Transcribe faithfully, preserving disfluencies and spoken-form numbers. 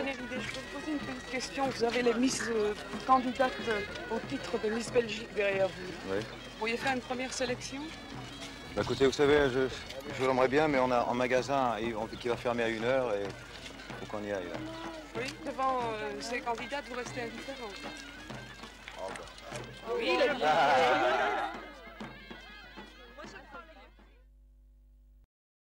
première idée, je peux vous poser une petite question. Vous avez les Miss euh, candidates euh, au titre de Miss Belgique derrière vous. Oui. Vous pourriez faire une première sélection? Bah écoutez, vous savez, je, je l'aimerais bien, mais on a en magasin qui va fermer à une heure et il faut qu'on y aille. Là. Oui, devant euh, ces candidates, vous restez indifférent. Oh, bah. Oui, il a dit.